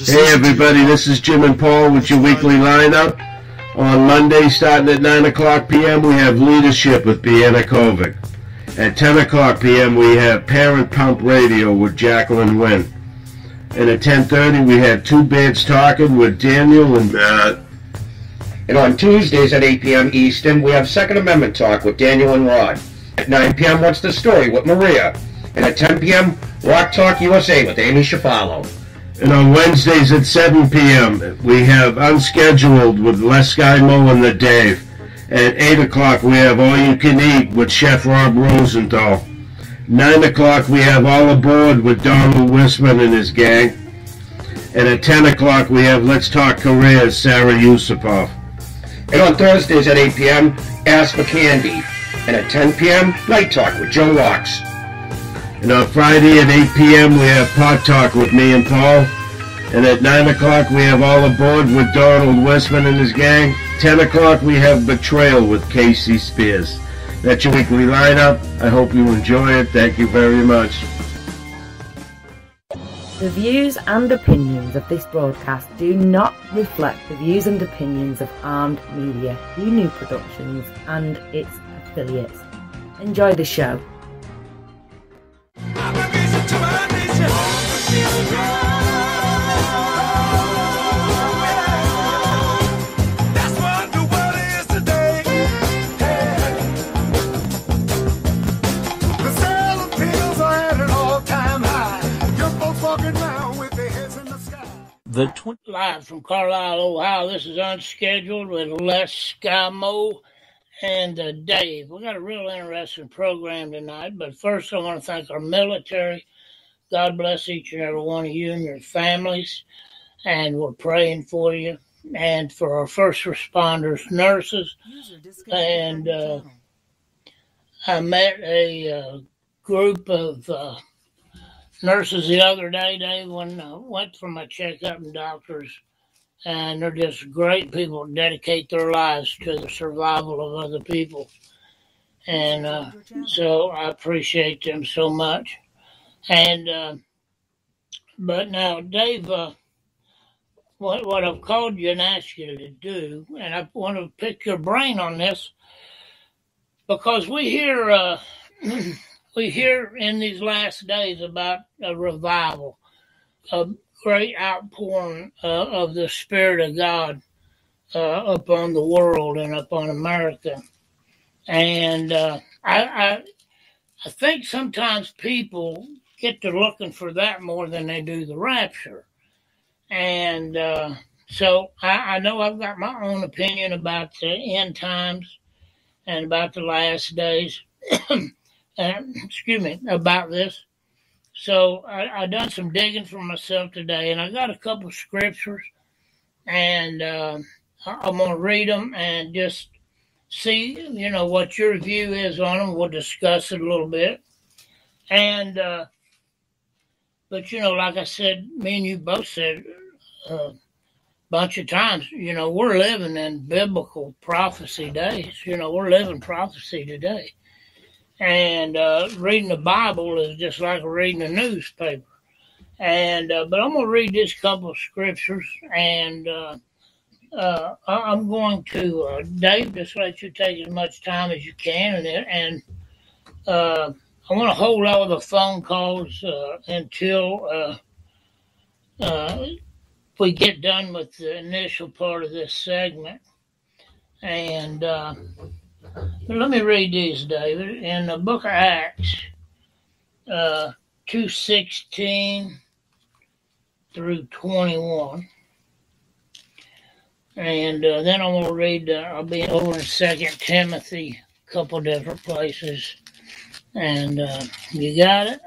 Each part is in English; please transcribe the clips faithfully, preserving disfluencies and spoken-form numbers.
Hey everybody, this is Jim and Paul with your weekly lineup. On Monday, starting at nine o'clock p.m., we have Leadership with Deanna Kovic. At ten o'clock p.m., we have Parent Pump Radio with Jacqueline Wynn. And at ten thirty, we have Two Beards Talking with Daniel and Matt. And on Tuesdays at eight p.m. Eastern, we have Second Amendment Talk with Daniel and Rod. At nine p.m., What's the Story with Maria. And at ten p.m., Rock Talk U S A with Amy Shafalo. And on Wednesdays at seven p.m., we have Unscheduled with Les Skymo and The Dave. At eight o'clock, we have All You Can Eat with Chef Rob Rosenthal. nine o'clock, we have All Aboard with Donald Wisman and his gang. And at ten o'clock, we have Let's Talk Careers, Sarah Yusupov. And on Thursdays at eight p.m., Ask for Candy. And at ten p.m., Night Talk with Joe Rocks. And on Friday at eight p.m., we have Pot Talk with me and Paul. And at nine o'clock, we have All Aboard with Donald Westman and his gang. ten o'clock, we have Betrayal with Casey Spears. That's your weekly lineup. I hope you enjoy it. Thank you very much. The views and opinions of this broadcast do not reflect the views and opinions of Armed Media, U N U Productions, and its affiliates. Enjoy the show. The tw- Live from Carlisle, Ohio, this is Unscheduled with Les Skymo and The Dave. We got a real interesting program tonight, but first I want to thank our military. God bless each and every one of you and your families, and we're praying for you. And for our first responders, nurses, and uh, I met a uh, group of uh, nurses the other day, Dave, when I went for my checkup, and doctors, and they're just great people who dedicate their lives to the survival of other people. And uh, so I appreciate them so much. And uh, but now, Dave, uh, what, what I've called you and asked you to do, and I want to pick your brain on this, because we hear... Uh, We hear in these last days about a revival, a great outpouring uh, of the Spirit of God uh, upon the world and upon America. And uh, I, I, I think sometimes people get to looking for that more than they do the rapture. And uh, so I, I know I've got my own opinion about the end times and about the last days. Uh, excuse me, about this. So I, I done some digging for myself today, and I got a couple of scriptures, and uh, I'm going to read them and just see, you know, what your view is on them. We'll discuss it a little bit. And, uh, but, you know, like I said, me and you both said a uh, bunch of times, you know, we're living in biblical prophecy days. You know, we're living prophecy today. And uh, reading the Bible is just like reading a newspaper. And uh, but I'm going to read this couple of scriptures, and uh, uh, I'm going to, uh, Dave, just let you take as much time as you can. And, and uh, I want to hold all the phone calls uh, until uh, uh, we get done with the initial part of this segment. And... Uh, Let me read these, David. In the book of Acts, uh, two sixteen through twenty-one. And uh, then I'm going to read, uh, I'll be over in Second Timothy, a couple different places. And uh, you got it?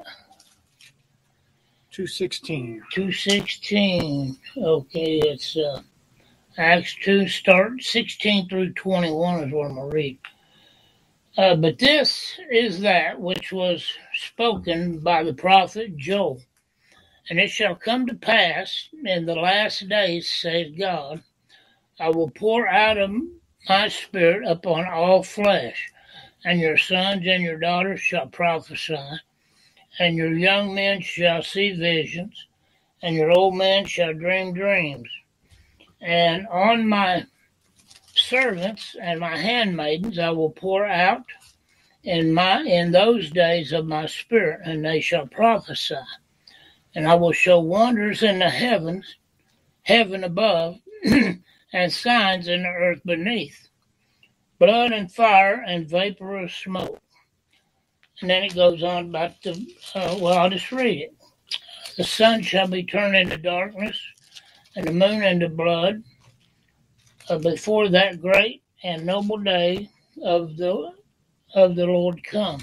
two sixteen. two sixteen. Okay, it's uh, Acts two, start sixteen through twenty-one is what I'm going to read. Uh, but this is that which was spoken by the prophet Joel. And it shall come to pass in the last days, says God, I will pour out of my spirit upon all flesh, and your sons and your daughters shall prophesy, and your young men shall see visions, and your old men shall dream dreams. And on my servants and my handmaidens I will pour out in my in those days of my spirit, and they shall prophesy. And I will show wonders in the heavens, heaven above, and signs in the earth beneath, blood and fire and vapor of smoke. And then it goes on about the, uh, well, I'll just read it. The sun shall be turned into darkness, and the moon into blood, uh, before that great and noble day of the of the Lord come.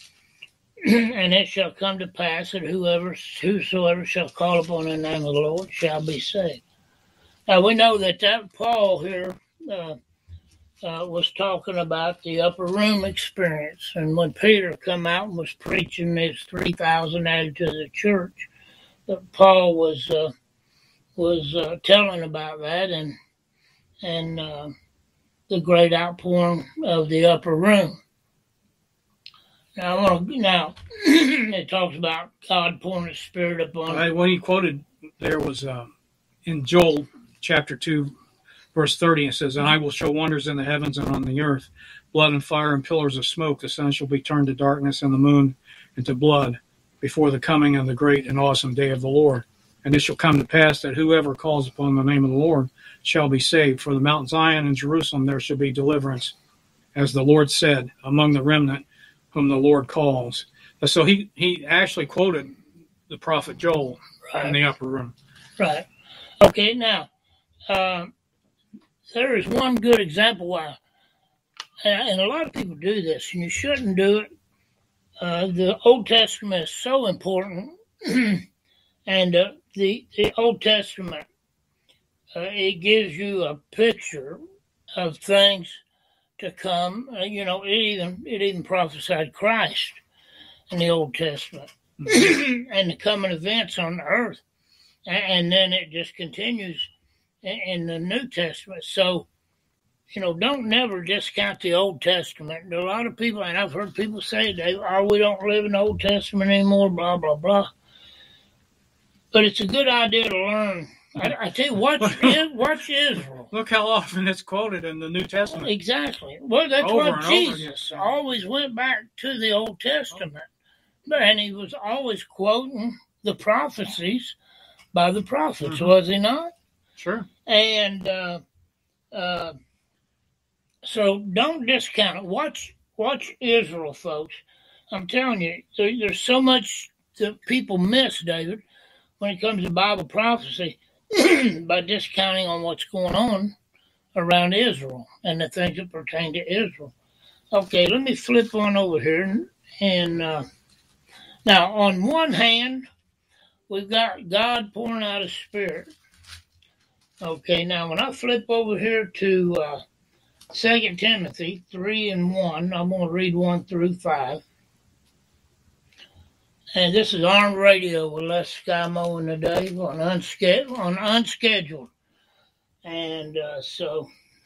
And it shall come to pass that whoever, whosoever shall call upon the name of the Lord shall be saved. Now we know that that Paul here uh, uh, was talking about the upper room experience, and when Peter come out and was preaching his three thousand added to the church, that Paul was uh, was uh, telling about that and and uh, the great outpouring of the upper room. Now, I want to, now it talks about God pouring His Spirit upon. Right, what he quoted there was uh, in Joel chapter two, verse thirty. It says, "And I will show wonders in the heavens and on the earth, blood and fire and pillars of smoke. The sun shall be turned to darkness and the moon into blood, before the coming of the great and awesome day of the Lord. And it shall come to pass that whoever calls upon the name of the Lord shall be saved. For the Mount Zion and Jerusalem there shall be deliverance, as the Lord said, among the remnant whom the Lord calls." So he, he actually quoted the prophet Joel right. in the upper room. Right. Okay, now, uh, there is one good example why, and a lot of people do this, and you shouldn't do it. Uh, the Old Testament is so important, and uh, the, the Old Testament, uh, it gives you a picture of things to come. Uh, you know, it even it even prophesied Christ in the Old Testament mm-hmm. and the coming events on the earth, and, and then it just continues in, in the New Testament. So, you know, don't never discount the Old Testament. A lot of people, and I've heard people say, "They, oh, we don't live in the Old Testament anymore," blah blah blah. But it's a good idea to learn. I, I tell you, watch, watch Israel. Look how often it's quoted in the New Testament. Exactly. Well, that's over what Jesus always went back to the Old Testament. But, and he was always quoting the prophecies by the prophets, mm-hmm. was he not? Sure. And uh, uh, so don't discount it. Watch, watch Israel, folks. I'm telling you, there, there's so much that people miss, David, when it comes to Bible prophecy. By discounting on what's going on around Israel and the things that pertain to Israel. Okay, let me flip on over here. And, and uh, now, on one hand, we've got God pouring out His Spirit. Okay, now when I flip over here to uh, Second Timothy three and one, I'm going to read one through five. And this is Armed Radio with Les Skymo and The Dave on unscheduled. On unscheduled. And uh, so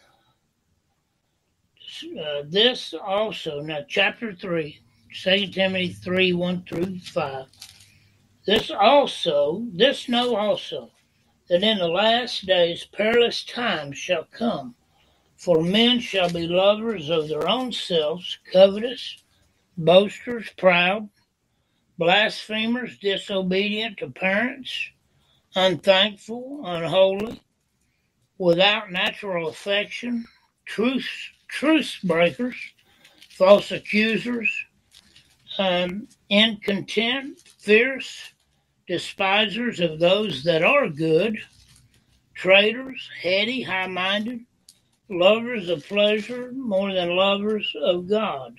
uh, this also, now chapter three, Second Timothy three, one through five. This also, this know also, that in the last days perilous times shall come. For men shall be lovers of their own selves, covetous, boasters, proud, blasphemers, disobedient to parents, unthankful, unholy, without natural affection, truce, truce breakers, false accusers, um, incontent, fierce, despisers of those that are good, traitors, heady, high-minded, lovers of pleasure more than lovers of God.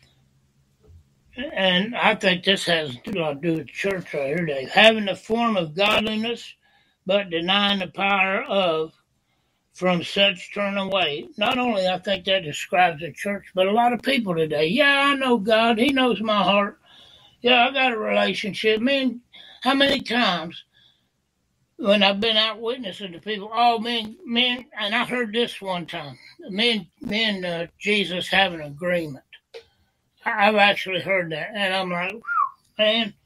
And I think this has a lot to do with church right here, Dave. Having the form of godliness, but denying the power of, from such turn away. Not only I think that describes the church, but a lot of people today. Yeah, I know God. He knows my heart. Yeah, I got a relationship. Man, how many times when I've been out witnessing to people, oh, man, man, and I heard this one time, me and, me and uh, Jesus have an agreement. I've actually heard that, and I'm like, man,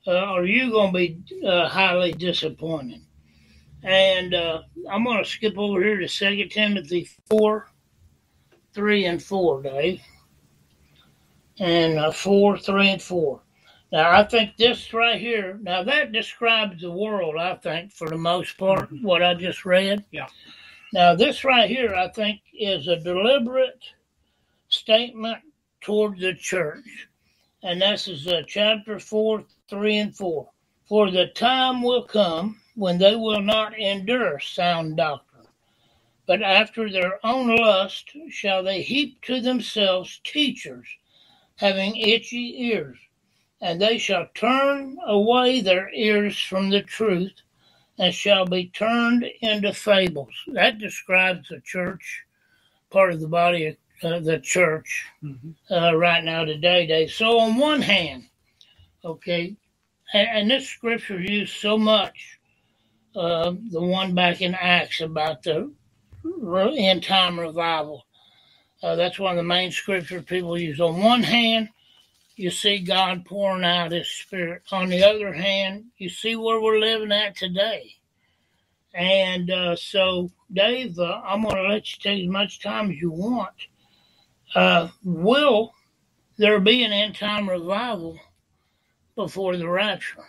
uh, or you're going to be uh, highly disappointed. And uh, I'm going to skip over here to Second Timothy four, three, and four, Dave. And uh, four, three, and four. Now, I think this right here, now that describes the world, I think, for the most part, mm-hmm. what I just read. Yeah. Now, this right here, I think, is a deliberate statement toward the church. And this is uh, chapter four, three, and four. For the time will come when they will not endure sound doctrine, but after their own lust shall they heap to themselves teachers, having itchy ears, and they shall turn away their ears from the truth, and shall be turned into fables. That describes the church, part of the body of uh, the church mm-hmm. uh, right now today, Dave. So on one hand, okay, and, and this scripture is used so much, uh, the one back in Acts about the end time revival. Uh, that's one of the main scriptures people use. On one hand, you see God pouring out his Spirit. On the other hand, you see where we're living at today. And uh, so, Dave, uh, I'm going to let you take as much time as you want. Uh, will there be an end-time revival before the rapture?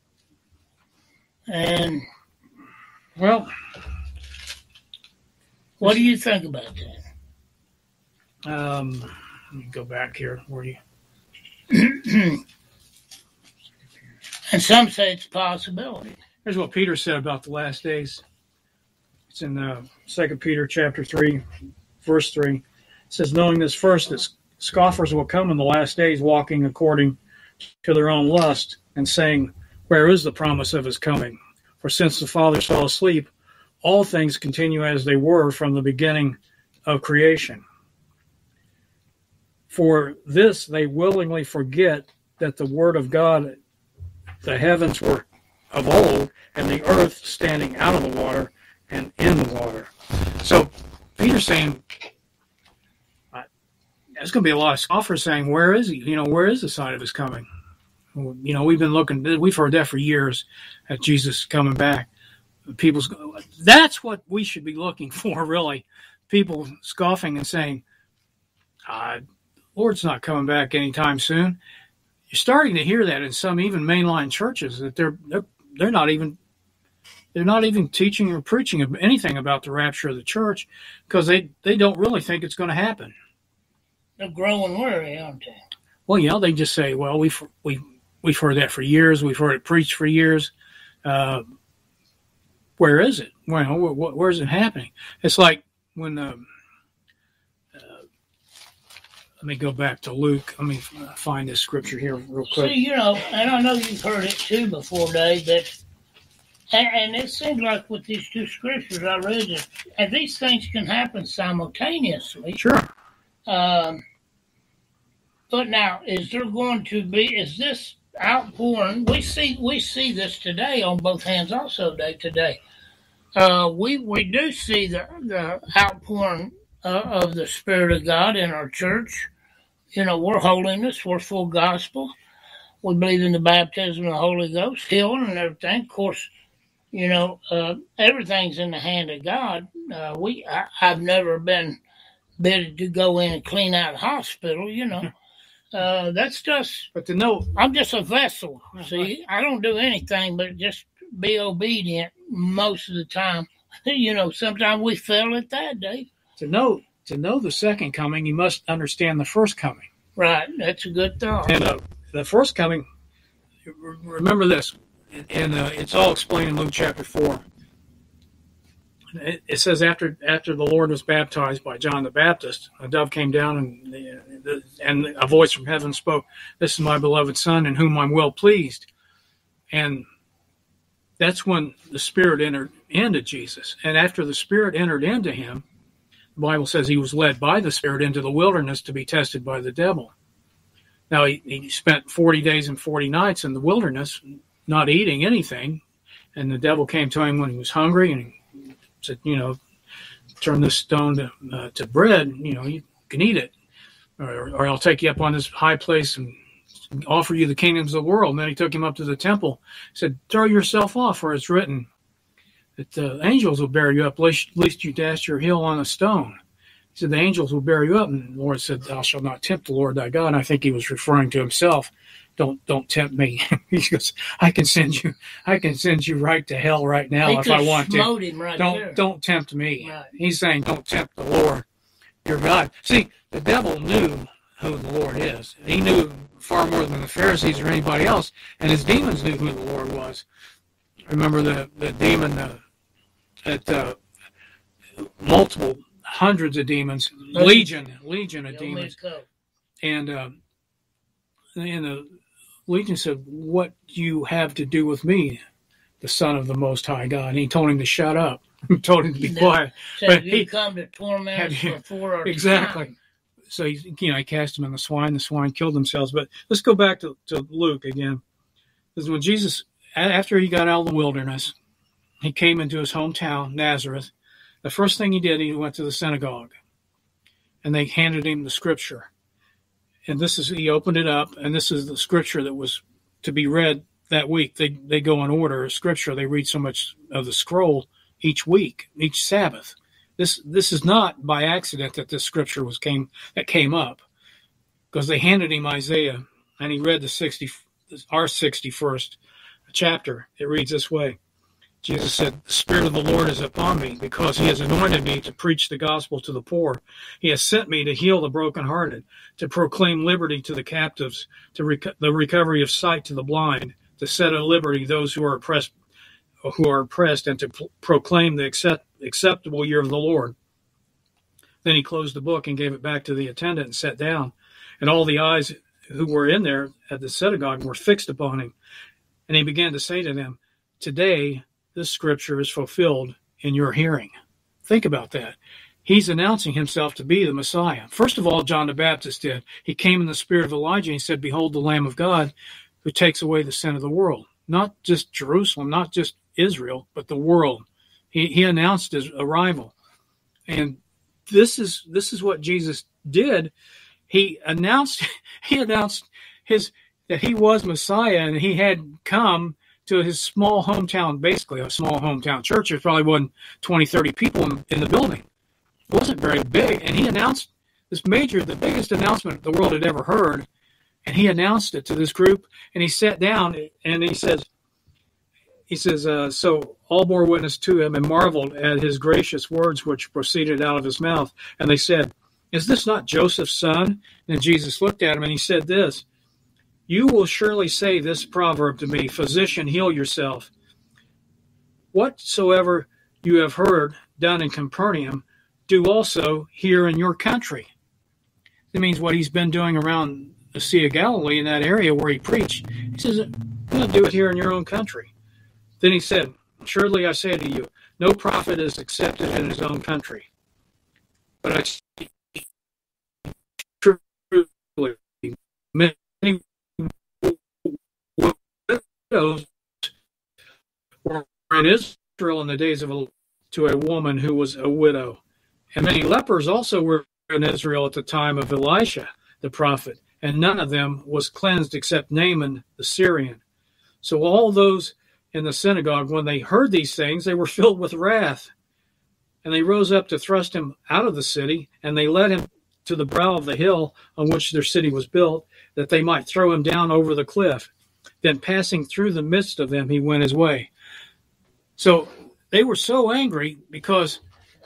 And, well, what do you think about that? Um, let me go back here. Where you? And some say it's a possibility. Here's what Peter said about the last days. It's in uh, Second Peter chapter three, verse three. It says, knowing this first, that scoffers will come in the last days, walking according to their own lust, and saying, where is the promise of his coming? For since the fathers fell asleep, all things continue as they were from the beginning of creation. For this they willingly forget that the word of God, the heavens were of old, and the earth standing out of the water and in the water. So Peter's saying, uh, there's going to be a lot of scoffers saying, where is he? You know, where is the sign of his coming? You know, we've been looking, we've heard that for years, at Jesus coming back. People's, that's what we should be looking for, really. People scoffing and saying, uh, Lord's not coming back anytime soon. You're starting to hear that in some even mainline churches, that they're they're they're not even they're not even teaching or preaching anything about the rapture of the church, because they, they don't really think it's going to happen. They're growing weary, aren't they? Well, you know, they just say, well, we've we we've heard that for years. We've heard it preached for years. Uh, where is it? Well, where, where is it happening? It's like when. Um, Let me go back to Luke. Let me find this scripture here real quick. See, you know, and I know you've heard it too before, Dave, that, and, and it seems like with these two scriptures I read, that, and these things can happen simultaneously. Sure. Um, but now, is there going to be, is this outpouring, we see we see this today on both hands also, Dave, today. Uh, we, we do see the, the outpouring uh, of the Spirit of God in our church. You know, we're holiness, we're full gospel. We believe in the baptism of the Holy Ghost, healing and everything. Of course, you know, uh, everything's in the hand of God. Uh, we, I, I've never been bid to go in and clean out a hospital, you know. Uh, that's just, but to know, I'm just a vessel. See, I don't do anything but just be obedient most of the time. You know, sometimes we fail at that, Dave. To know, to know the second coming, you must understand the first coming. Right, that's a good thought. And uh, the first coming, remember this, and uh, it's all explained in Luke chapter four. It, it says after after the Lord was baptized by John the Baptist, a dove came down, and and a voice from heaven spoke, "This is my beloved Son, in whom I'm well pleased." And that's when the Spirit entered into Jesus. And after the Spirit entered into him, the Bible says he was led by the Spirit into the wilderness to be tested by the devil. Now, he, he spent forty days and forty nights in the wilderness, not eating anything. And the devil came to him when he was hungry, and he said, you know, turn this stone to, uh, to bread. You know, you can eat it. Or, or I'll take you up on this high place and offer you the kingdoms of the world. And then he took him up to the temple. He said, throw yourself off, for it's written that the angels will bear you up, lest, lest you dash your heel on a stone. He said, the angels will bear you up. And the Lord said, thou shalt not tempt the Lord thy God. And I think he was referring to himself. Don't don't tempt me. He goes, I can send you I can send you right to hell right now He if I just want to. smote him right don't there. don't tempt me. Right. He's saying, don't tempt the Lord your God. See, the devil knew who the Lord is. He knew far more than the Pharisees or anybody else, and his demons knew who the Lord was. Remember the, the demon uh, at uh, multiple hundreds of demons, legion, legion of Yo, demons. Mexico. And uh, and the legion said, what do you have to do with me, the Son of the Most High God? And he told him to shut up. He told him to be You know, quiet. Said But you he- come to torment us Have you- before our exactly. time. So he, you know, he cast him in the swine. The swine killed themselves. But let's go back to, to Luke again. Because when Jesus, after he got out of the wilderness, he came into his hometown, Nazareth. The first thing he did, he went to the synagogue. And they handed him the scripture. And this is, he opened it up, and this is the scripture that was to be read that week. They they go in order of scripture. They read so much of the scroll each week, each Sabbath. This this is not by accident that this scripture was came that came up, because they handed him Isaiah, and he read the sixty our sixty-first chapter. It reads this way. Jesus said, the Spirit of the Lord is upon me, because he has anointed me to preach the gospel to the poor. He has sent me to heal the brokenhearted, to proclaim liberty to the captives, to rec- the recovery of sight to the blind, to set at liberty those who are oppressed, who are oppressed, and to p- proclaim the accept- acceptable year of the Lord. Then he closed the book and gave it back to the attendant and sat down. And all the eyes who were in there at the synagogue were fixed upon him. And he began to say to them, today this scripture is fulfilled in your hearing. Think about that. He's announcing himself to be the Messiah. First of all, John the Baptist did. He came in the spirit of Elijah and he said, behold the Lamb of God who takes away the sin of the world. Not just Jerusalem, not just Israel, but the world. He, he announced his arrival. And this is this is what Jesus did. He announced he announced his that he was Messiah, and he had come to his small hometown, basically a small hometown church. There probably wasn't twenty, thirty people in, in the building. It wasn't very big. And he announced this major, the biggest announcement the world had ever heard. And he announced it to this group, and he sat down and he says, he says, uh, so all bore witness to him and marveled at his gracious words which proceeded out of his mouth. And they said, is this not Joseph's son? And Jesus looked at him and he said this, you will surely say this proverb to me, physician, heal yourself. Whatsoever you have heard done in Capernaum, do also here in your country. That means what he's been doing around the Sea of Galilee in that area where he preached. He says, I'm going to do it here in your own country. Then he said, surely I say to you, no prophet is accepted in his own country. But I say truly, many widows were in Israel in the days of a, to a woman who was a widow. And many lepers also were in Israel at the time of Elisha, the prophet, and none of them was cleansed except Naaman the Syrian. So all those in the synagogue, when they heard these things, they were filled with wrath. And they rose up to thrust him out of the city, and they led him to the brow of the hill on which their city was built, that they might throw him down over the cliff. Then passing through the midst of them, he went his way. So they were so angry because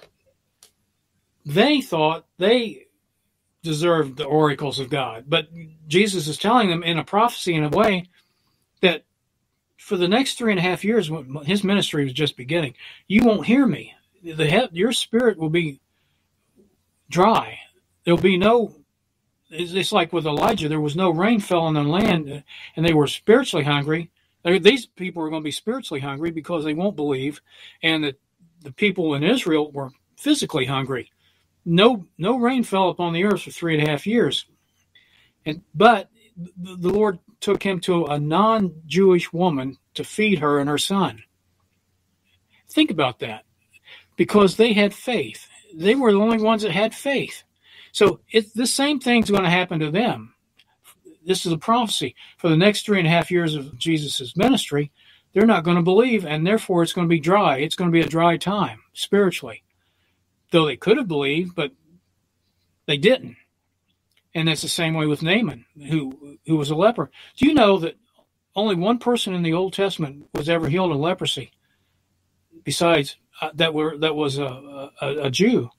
they thought they deserved the oracles of God. But Jesus is telling them in a prophecy, in a way, that for the next three and a half years, when his ministry was just beginning, you won't hear me. The your spirit will be dry. There'll be no, it's like with Elijah, there was no rain fell on the land, and they were spiritually hungry. These people are going to be spiritually hungry because they won't believe, and the, the people in Israel were physically hungry. No, no rain fell upon the earth for three and a half years. And but the, the Lord took him to a non-Jewish woman to feed her and her son. Think about that. Because they had faith. They were the only ones that had faith. So it's the same thing's going to happen to them. this is a prophecy. For the next three and a half years of Jesus' ministry, they're not going to believe, and therefore it's going to be dry. It's going to be a dry time spiritually. Though they could have believed, but they didn't. And that's the same way with Naaman, who who was a leper. Do you know that only one person in the Old Testament was ever healed of leprosy, besides uh, that were that was a, a, a Jew?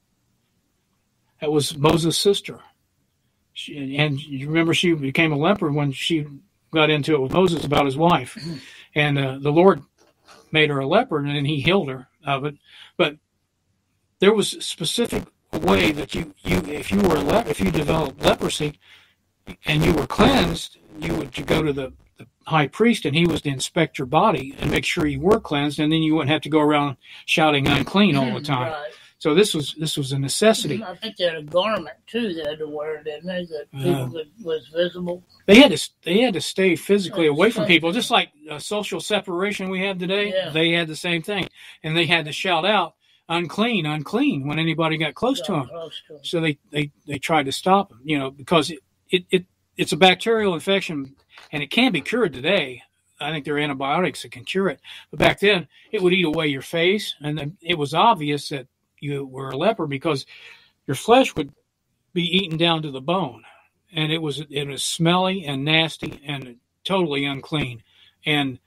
That was Moses' sister. She, and you remember she became a leper when she got into it with Moses about his wife. And uh, the Lord made her a leper, and then he healed her of it. But there was a specific way that you, you if you were le- if you developed leprosy and you were cleansed, you would go to the, the high priest, and he was to inspect your body and make sure you were cleansed, and then you wouldn't have to go around shouting unclean all the time. Right. So this was this was a necessity. I think they had a garment too they had to wear, didn't they? That people uh, could, was visible. They had to they had to stay physically away from people, just like uh, social separation we have today. Yeah. They had the same thing, and they had to shout out unclean, unclean when anybody got close, got to, them. close to them. So they, they, they tried to stop them, you know, because it, it, it it's a bacterial infection, and it can be cured today. I think there are antibiotics that can cure it, but back then it would eat away your face, and then it was obvious that you were a leper because your flesh would be eaten down to the bone, and it was it was smelly and nasty and totally unclean. And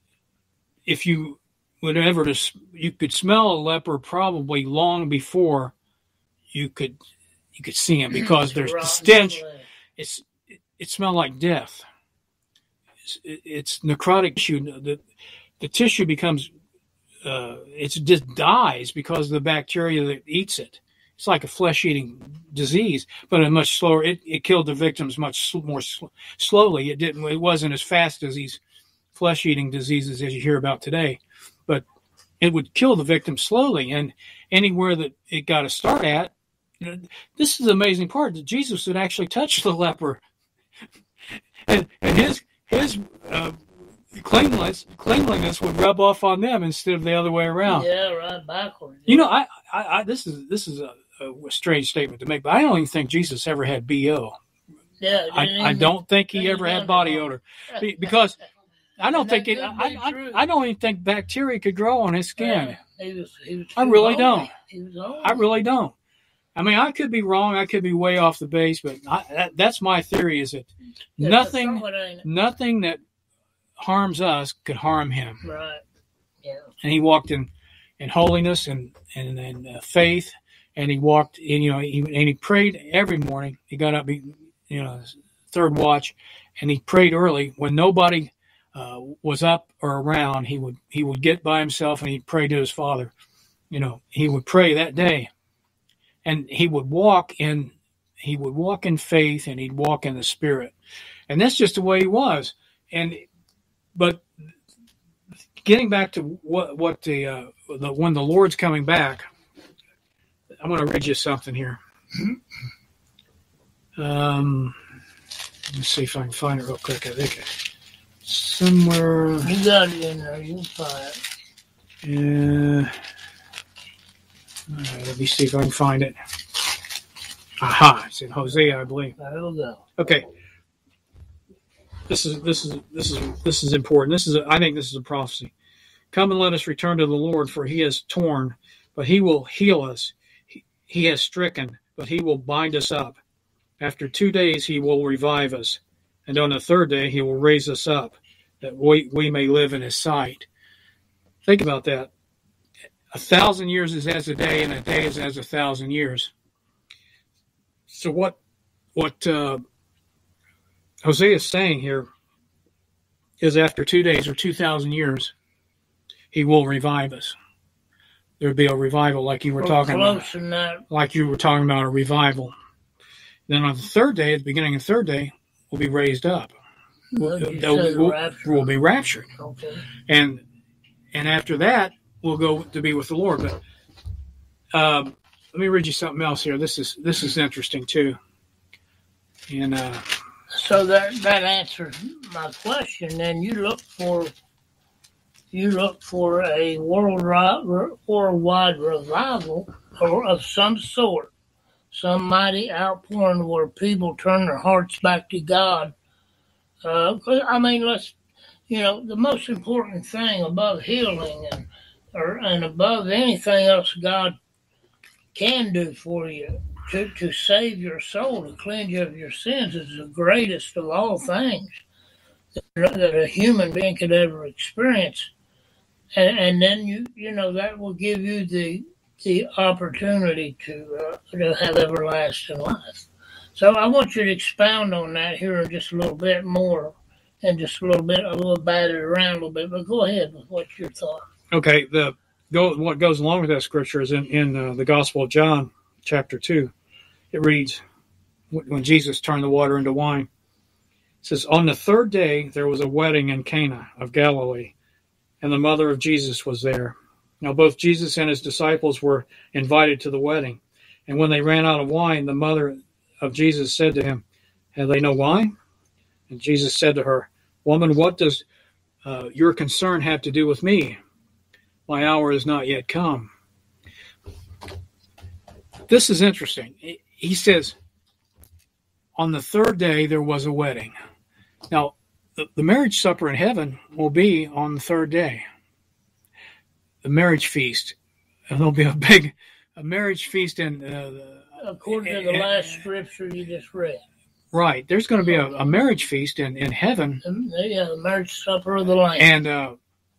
if you would ever you could smell a leper probably long before you could you could see him, because there's the stench. It's it, it smelled like death. It's, it, it's necrotic tissue. The the tissue becomes. Uh, it just dies because of the bacteria that eats it. It's like a flesh-eating disease, but a much slower. It, it killed the victims much sl- more sl- slowly. It didn't. It wasn't as fast as these flesh-eating diseases as you hear about today, but it would kill the victim slowly. And anywhere that it got a start at, you know, this is the amazing part, that Jesus would actually touch the leper, and, and his his. Uh, Cleanliness, cleanliness would rub off on them instead of the other way around. Yeah, right backwards. You know, I, I, I this is this is a, a strange statement to make, but I don't even think Jesus ever had B O. Yeah, I, I don't think he ever had body odor, because I don't think it. I, I, I don't even think bacteria could grow on his skin. Yeah, he was, he was I really don't. He was I really don't. I mean, I could be wrong. I could be way off the base, but I, that, that's my theory: is that yeah, nothing, nothing that harms us could harm him. Right. Yeah. And he walked in, in holiness and and, and uh, faith, and he walked in, you know, he, and he prayed every morning. He got up, he, you know, third watch, and he prayed early when nobody uh, was up or around. He would he would get by himself and he'd pray to his Father. You know, he would pray that day, and he would walk in he would walk in faith, and he'd walk in the Spirit, and that's just the way he was. And But getting back to what what the, uh, the when the Lord's coming back, I'm going to read you something here. Um, let's see if I can find it real quick. I think somewhere. You got it in there. You can find it. Yeah. All right, let me see if I can find it. Aha! It's in Hosea, I believe. There we go. Okay. This is this is this is this is important. This is a, I think this is a prophecy. Come and let us return to the Lord, for he has torn, but he will heal us. He, he has stricken, but he will bind us up. After two days he will revive us, and on the third day he will raise us up, that we, we may live in his sight. Think about that. A thousand years is as a day, and a day is as a thousand years. So what what uh, Hosea is saying here is, after two days or two thousand years, he will revive us. There'll be a revival, like you were talking about. That. Like you were talking about a revival. Then on the third day, at the beginning of the third day, we'll be raised up. Well, we'll, we'll, we'll be raptured. Okay. And and after that, we'll go to be with the Lord. But um, let me read you something else here. This is this is interesting too. And uh, so that that answers my question. Then you look for you look for a worldwide worldwide revival or of some sort. some mighty outpouring where people turn their hearts back to God. Uh, I mean, let's, you know, the most important thing above healing and or and above anything else God can do for you to, to save your soul, to cleanse you of your sins, is the greatest of all things that, that a human being could ever experience. And, and then you you know that will give you the the opportunity to uh, to have everlasting life. So I want you to expound on that here in just a little bit more, and just a little bit, a little bat it around a little bit. But go ahead with what's your thought. Okay, the go what goes along with that scripture is in in uh, the Gospel of John, chapter two. It reads, when Jesus turned the water into wine, it says, "On the third day there was a wedding in Cana of Galilee, and the mother of Jesus was there. Now both Jesus and his disciples were invited to the wedding. And when they ran out of wine, the mother of Jesus said to him, 'Have they no wine?' And Jesus said to her, 'Woman, what does uh, your concern have to do with me? My hour is not yet come.'" This is interesting. He says, on the third day there was a wedding. Now, the, the marriage supper in heaven will be on the third day. The marriage feast. And there'll be a big a marriage feast in... Uh, According to the last scripture you just read. Right. There's going to be a, a marriage feast in, in heaven. Yeah, the marriage supper of the Lamb. And uh,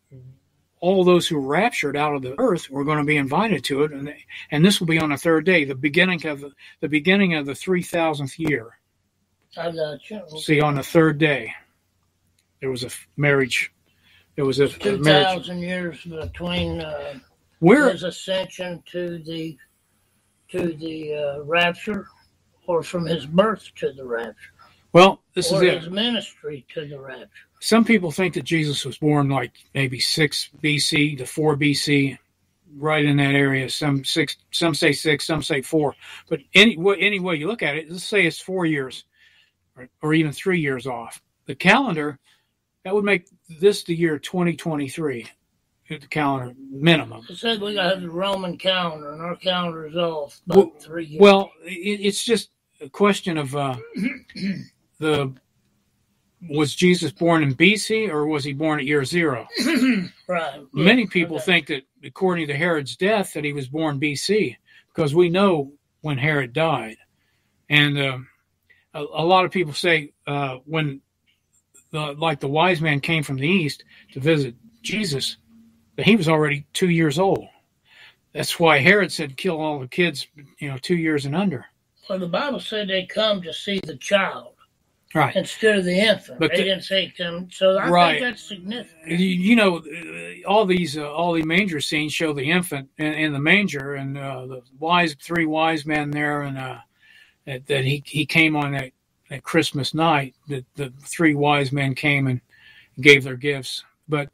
all those who raptured out of the earth were going to be invited to it. And, they, and this will be on the third day, the beginning of the, the beginning of the three thousandth year. I got you. See, on the third day, there was a marriage. There was a, two thousand years between uh, Where, his ascension to the to the uh, rapture, or from his birth to the rapture. Well, this or is it. his ministry to the rapture. Some people think that Jesus was born like maybe six B C to four B C, right in that area. Some six, some say six, some say four. But any any way you look at it, let's say it's four years, or, or even three years off. The calendar, that would make this the year twenty twenty-three. The calendar minimum. It said we got the Roman calendar, and our calendar is off by well, three years. Well, it, it's just a question of uh, the was Jesus born in B C or was he born at year zero? Right. Many yeah, people okay. think that according to Herod's death that he was born B C because we know when Herod died, and uh, a, a lot of people say uh, when the, like the wise man came from the east to visit Jesus, that he was already two years old. That's why Herod said kill all the kids, you know, two years and under. Well, the Bible said they come to see the child. Right. Instead of the infant. But they the, didn't say come. So I right. think that's significant. You, you know, all these uh, all the manger scenes show the infant in, in the manger, and uh, the wise three wise men there, and uh, that, that he he came on that, that Christmas night. That the three wise men came and gave their gifts. But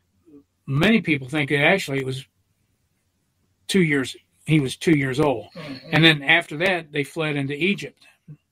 many people think that actually it was two years. He was two years old, mm-hmm. and then after that they fled into Egypt.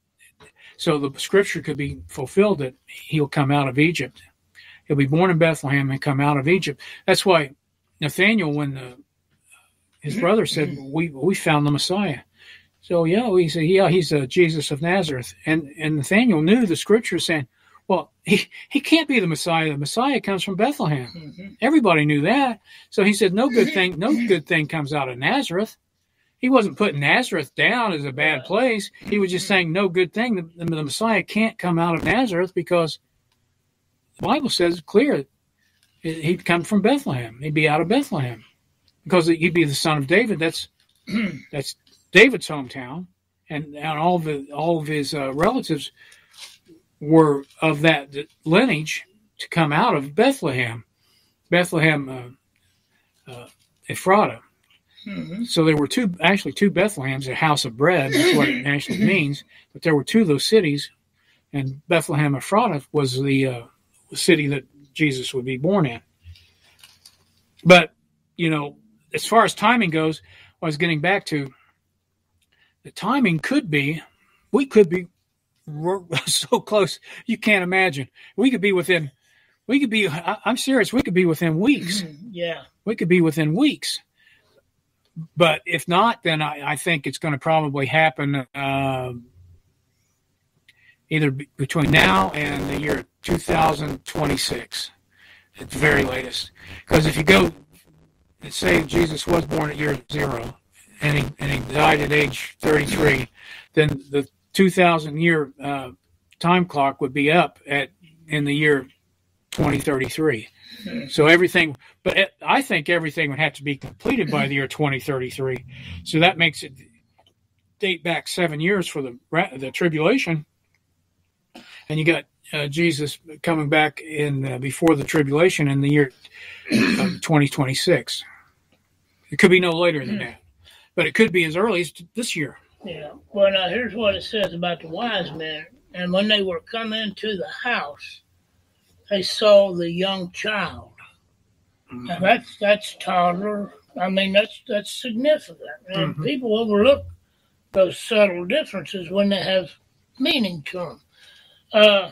So the scripture could be fulfilled that he'll come out of Egypt. He'll be born in Bethlehem and come out of Egypt. That's why Nathaniel, when the, his brother said, "We we found the Messiah," so yeah, he said, "Yeah, he's uh, Jesus of Nazareth," and and Nathaniel knew the scripture saying, "Well, he he can't be the Messiah. The Messiah comes from Bethlehem." Mm-hmm. Everybody knew that. So he said, "No good thing, no good thing comes out of Nazareth." He wasn't putting Nazareth down as a bad place. He was just saying no good thing. The, the Messiah can't come out of Nazareth because the Bible says clear he'd come from Bethlehem. He'd be out of Bethlehem because he'd be the son of David. That's that's David's hometown, and, and all of the, all of his uh, relatives were of that lineage to come out of Bethlehem, Bethlehem, uh, uh, Ephrata. Mm-hmm. So there were two, actually two Bethlehems, a house of bread, that's what it actually means, but there were two of those cities, and Bethlehem Ephrata was the uh, city that Jesus would be born in. But, you know, as far as timing goes, I was getting back to, the timing could be, we could be so close, you can't imagine. We could be within, we could be, I, I'm serious, we could be within weeks. Yeah. We could be within weeks. but if not, then I, I think it's going to probably happen uh, either b- between now and the year two thousand twenty-six at the very latest. Because if you go and say Jesus was born at year zero and he, and he died at age thirty-three, then the two thousand year uh, time clock would be up at in the year twenty thirty-three. Mm-hmm. So everything, but it, I think everything would have to be completed by the year twenty thirty-three. So that makes it date back seven years for the the tribulation, and you got uh, Jesus coming back in uh, before the tribulation in the year uh, twenty twenty-six. It could be no later than that, but it could be as early as this year. Yeah. Well, now here's what it says about the wise men. And when they were coming into the house, they saw the young child. Mm-hmm. Now that's that's toddler. I mean, that's that's significant. And mm-hmm. people overlook those subtle differences when they have meaning to them. Uh,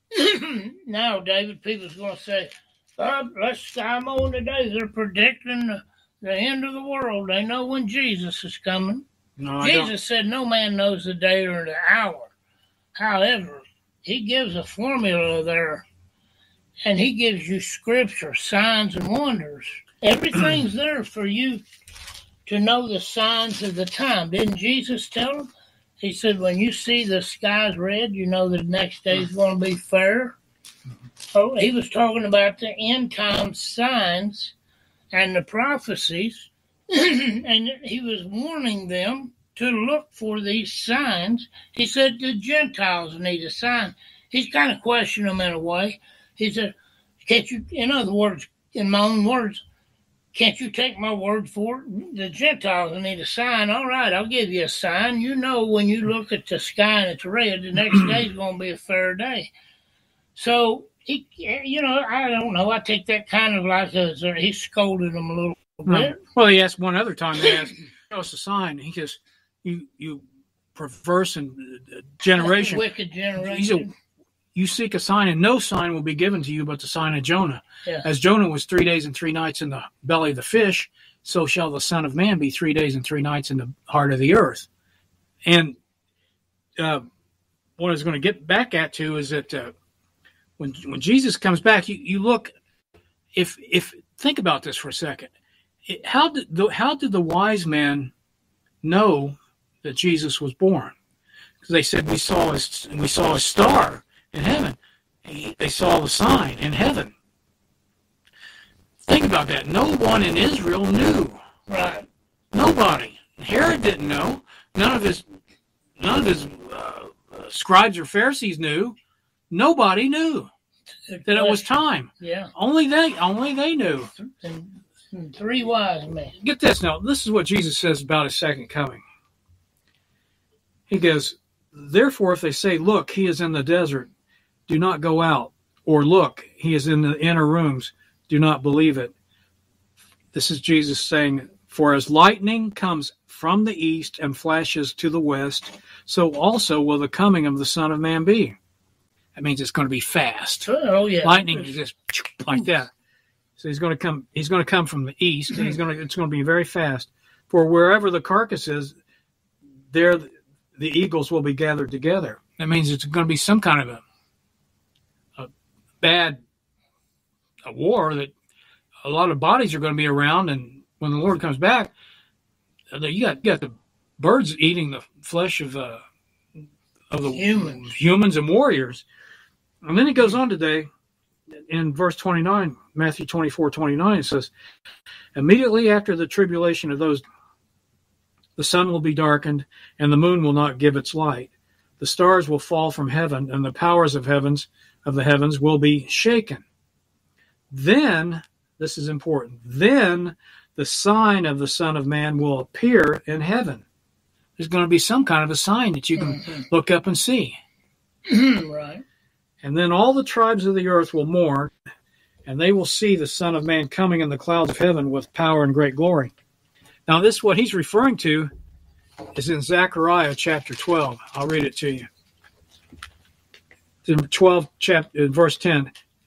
now, David, people's going to say, oh, let's Skymo and The Dave. They're predicting the, the end of the world. They know when Jesus is coming. No, Jesus said no man knows the day or the hour. However, he gives a formula there, and he gives you scripture, signs, and wonders. Everything's there for you to know the signs of the time. Didn't Jesus tell them? He said, when you see the skies red, you know the next day is going to be fair. Oh, he was talking about the end time signs and the prophecies, and he was warning them to look for these signs. He said the Gentiles need a sign. He's kind of questioning them in a way. He said, can't you, in other words, in my own words, can't you take my word for it? The Gentiles need a sign. All right, I'll give you a sign. You know, when you look at the sky and it's red, the next day is going to be a fair day. So, he, you know, I don't know. I take that kind of like as he scolded them a little bit. Well, he asked one other time, they asked, show us a sign. He says, You you perverse and uh, generation, wicked generation. He said, you seek a sign, and no sign will be given to you but the sign of Jonah. Yeah. As Jonah was three days and three nights in the belly of the fish, so shall the Son of Man be three days and three nights in the heart of the earth. And uh, what I was going to get back at to is that uh, when when Jesus comes back, you, you look. If if think about this for a second, it, how did the, how did the wise men know that Jesus was born? Because they said we saw a, we saw a star in heaven. They saw the sign in heaven. Think about that. No one in Israel knew. Right. Nobody. Herod didn't know. None of his none of his uh, scribes or Pharisees knew. Nobody knew that it was time. Yeah. Only they. Only they knew. And, and three wise men. Get this now. This is what Jesus says about his second coming. He goes, therefore, if they say, look, he is in the desert, do not go out. Or look, he is in the inner rooms, do not believe it. This is Jesus saying, for as lightning comes from the east and flashes to the west, so also will the coming of the Son of Man be. That means it's going to be fast. Oh, yeah. Lightning is just like that. So he's going to come. He's going to come from the east, and he's going to. It's going to be very fast. For wherever the carcass is, there the eagles will be gathered together. That means it's going to be some kind of a, a bad a war that a lot of bodies are going to be around, and when the Lord comes back, you got you got the birds eating the flesh of uh, of the humans, humans and warriors. And then it goes on today in verse twenty-nine, Matthew twenty-four, twenty-nine, it says, immediately after the tribulation of those, the sun will be darkened, and the moon will not give its light. The stars will fall from heaven, and the powers of heavens of the heavens will be shaken. Then, this is important, then the sign of the Son of Man will appear in heaven. There's going to be some kind of a sign that you can mm-hmm. look up and see. Right. And then all the tribes of the earth will mourn, and they will see the Son of Man coming in the clouds of heaven with power and great glory. Now, this, what he's referring to, is in Zechariah chapter twelve. I'll read it to you. It's in twelve, chapter, verse ten.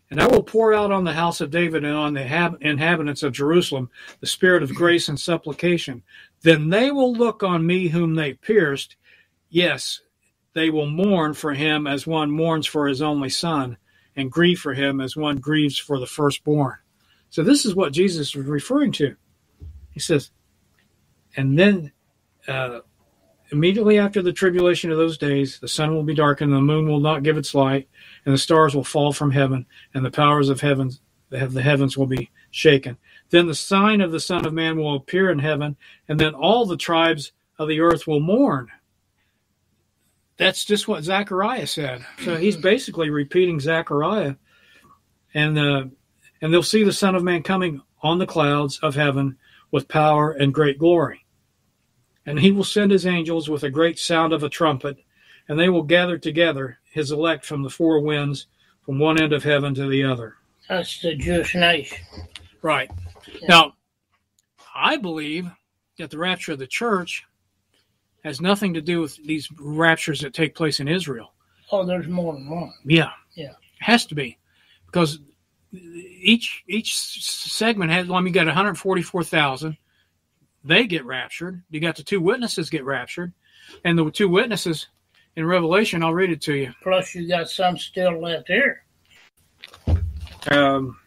And I will pour out on the house of David and on the hab- inhabitants of Jerusalem the spirit of grace and supplication. Then they will look on me whom they pierced. Yes, they will mourn for him as one mourns for his only son, and grieve for him as one grieves for the firstborn. So this is what Jesus was referring to. He says, and then uh, immediately after the tribulation of those days, the sun will be darkened, the moon will not give its light, and the stars will fall from heaven, and the powers of heaven, the heavens will be shaken. Then the sign of the Son of Man will appear in heaven, and then all the tribes of the earth will mourn. That's just what Zechariah said. So he's basically repeating Zechariah. And uh, and they'll see the Son of Man coming on the clouds of heaven with power and great glory. And he will send his angels with a great sound of a trumpet, and they will gather together his elect from the four winds, from one end of heaven to the other. That's the Jewish nation. Right. Yeah. Now, I believe that the rapture of the church has nothing to do with these raptures that take place in Israel. Oh, there's more than one. Yeah. Yeah. It has to be. Because each each segment has, well, I mean, you got one hundred forty-four thousand. They get raptured. You got the two witnesses get raptured. And the two witnesses in Revelation, I'll read it to you. Plus, you got some still left here. Um,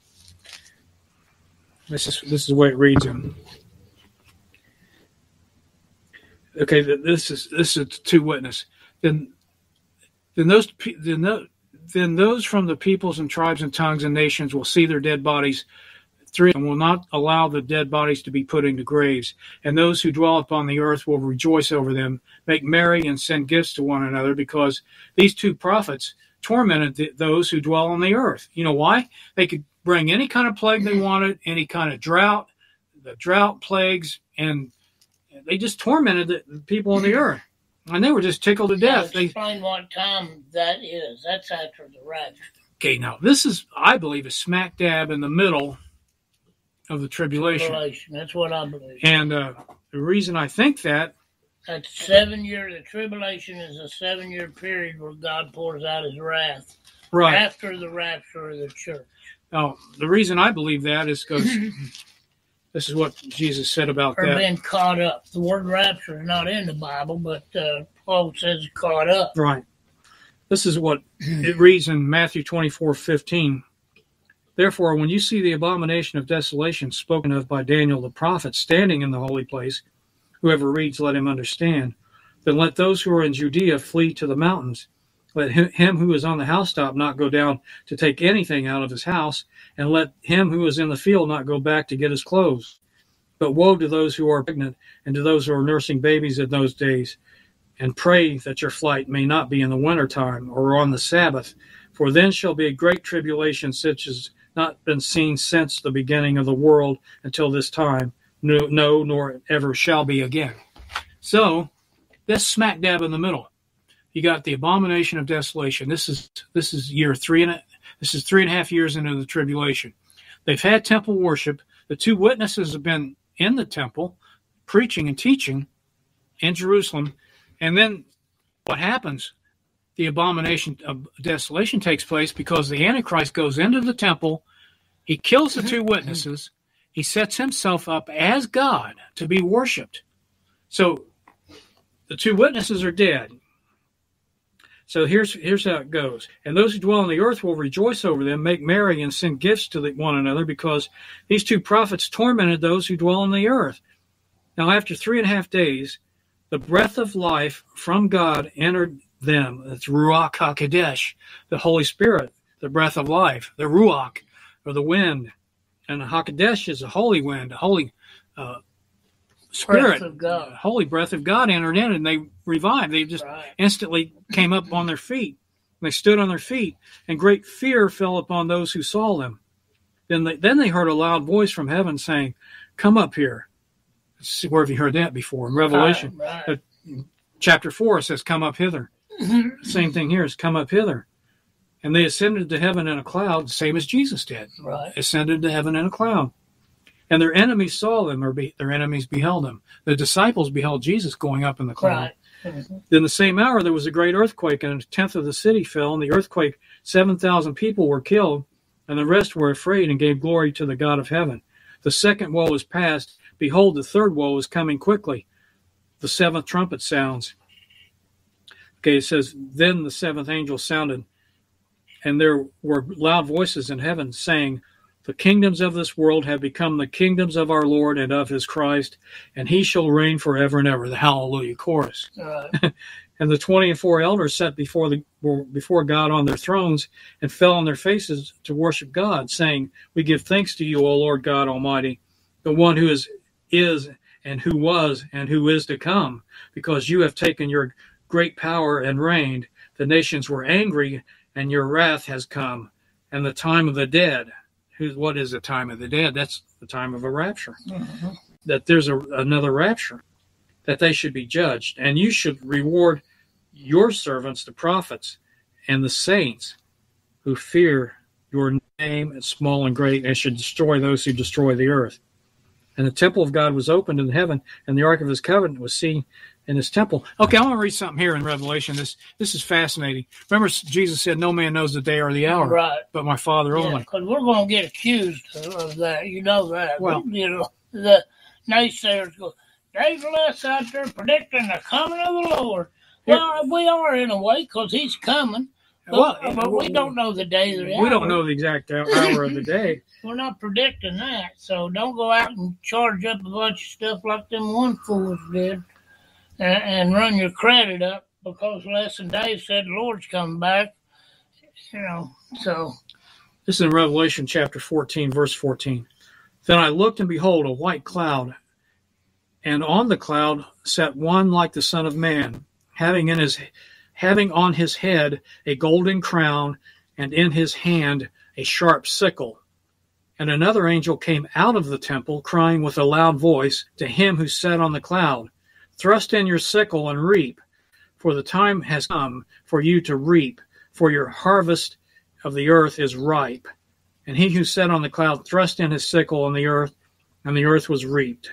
this is this is the way it reads in. Okay, this is this is two witness. Then, then those then then those from the peoples and tribes and tongues and nations will see their dead bodies, three, and will not allow the dead bodies to be put into graves. And those who dwell upon the earth will rejoice over them, make merry, and send gifts to one another, because these two prophets tormented the, those who dwell on the earth. You know why? They could bring any kind of plague they wanted, any kind of drought, the drought plagues, and they just tormented the people on the earth. And they were just tickled to death. Now explain they, what time that is. That's after the rapture. Okay, now this is, I believe, is smack dab in the middle of the tribulation. Tribulation. That's what I believe. And uh, the reason I think that, That's seven years. The tribulation is a seven-year period where God pours out his wrath. Right. After the rapture of the church. Now, the reason I believe that is because this is what Jesus said about or that. Being caught up. The word rapture is not in the Bible, but uh, Paul says caught up. Right. This is what it reads in Matthew twenty-four fifteen. Therefore, when you see the abomination of desolation spoken of by Daniel the prophet standing in the holy place, whoever reads, let him understand. Then let those who are in Judea flee to the mountains. Let him who is on the housetop not go down to take anything out of his house, and let him who is in the field not go back to get his clothes. But woe to those who are pregnant and to those who are nursing babies in those days. And pray that your flight may not be in the winter time or on the Sabbath, for then shall be a great tribulation such as not been seen since the beginning of the world until this time. No, no, nor ever shall be again. So that's smack dab in the middle. You got the abomination of desolation. This is this is year three and a, this is three and a half years into the tribulation. They've had temple worship. The two witnesses have been in the temple, preaching and teaching in Jerusalem. And then what happens? The abomination of desolation takes place because the Antichrist goes into the temple. He kills the two witnesses. He sets himself up as God to be worshipped. So the two witnesses are dead. So here's here's how it goes. And those who dwell on the earth will rejoice over them, make merry, and send gifts to one another, because these two prophets tormented those who dwell on the earth. Now after three and a half days, the breath of life from God entered them. It's Ruach HaKodesh, the Holy Spirit, the breath of life, the Ruach, or the wind. And HaKodesh is a holy wind, a holy uh, spirit, breath of God. Holy breath of God entered in, and they revived. They just right. instantly came up on their feet. They stood on their feet, and great fear fell upon those who saw them. Then they, then they heard a loud voice from heaven saying, "Come up here." Where have you heard that before? In Revelation, right, Uh, right. chapter four, it says, "Come up hither." Same thing here is, "Come up hither." And they ascended to heaven in a cloud, same as Jesus did. Right. Ascended to heaven in a cloud. And their enemies saw them, or be, their enemies beheld them. The disciples beheld Jesus going up in the cloud. Right. Mm-hmm. In the same hour, there was a great earthquake, and a tenth of the city fell. In the earthquake, seven thousand people were killed, And the rest were afraid and gave glory to the God of heaven. The second woe is past. Behold, the third woe is coming quickly. The seventh trumpet sounds. Okay, it says, then the seventh angel sounded, and there were loud voices in heaven saying, the kingdoms of this world have become the kingdoms of our Lord and of his Christ, and he shall reign forever and ever. The Hallelujah chorus. Right. And the twenty and four elders sat before the before God on their thrones and fell on their faces to worship God, saying, we give thanks to you, O Lord God Almighty, the one who is, is and who was and who is to come, because you have taken your great power and reigned. The nations were angry, and your wrath has come, and the time of the dead. Who, what is the time of the dead? That's the time of a rapture. Mm-hmm. That there's a, another rapture, that they should be judged. And you should reward your servants, the prophets, and the saints who fear your name, small and great, and should destroy those who destroy the earth. And the temple of God was opened in heaven, and the ark of his covenant was seen in his temple. Okay, I want to read something here in Revelation. This this is fascinating. Remember, Jesus said, no man knows the day or the hour, right, but my Father yeah, only. Because we're going to get accused of that. You know that. Well, you know, the naysayers go, Dave Les out there predicting the coming of the Lord. Well, we are in a way because he's coming. But, well, but we don't know the day or the hour. We don't know the exact hour of the day. We're not predicting that. So don't go out and charge up a bunch of stuff like them one fools did and, and run your credit up because Les and Dave said the Lord's coming back. You know, so. This is in Revelation chapter fourteen, verse fourteen. Then I looked, and behold, a white cloud, and on the cloud sat one like the Son of Man, having in his having on his head a golden crown, and in his hand a sharp sickle. And another angel came out of the temple, crying with a loud voice to him who sat on the cloud, thrust in your sickle and reap, for the time has come for you to reap, for your harvest of the earth is ripe. And he who sat on the cloud thrust in his sickle on the earth, and the earth was reaped.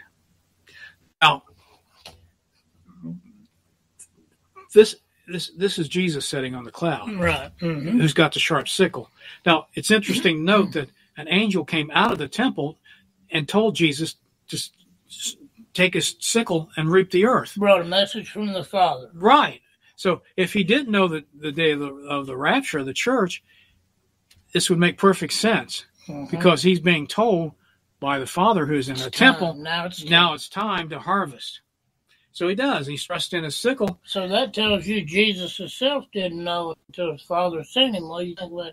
Now, this this this is Jesus sitting on the cloud, right? Mm-hmm. Who's got the sharp sickle. Now, it's interesting to note that an angel came out of the temple and told Jesus to take his sickle and reap the earth. Brought a message from the Father. Right. So if he didn't know the, the day of the, of the rapture of the church, this would make perfect sense, mm-hmm, because he's being told by the Father who's in the temple, now it's, now it's time to harvest. So he does. He's thrust in his sickle. So that tells you Jesus himself didn't know until his Father sent him. What do you think about